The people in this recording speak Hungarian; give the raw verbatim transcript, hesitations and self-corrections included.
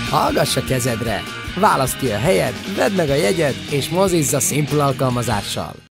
Hallgass a kezedre! Válaszd ki a helyed, vedd meg a jegyed, és mozizz a Simple alkalmazással!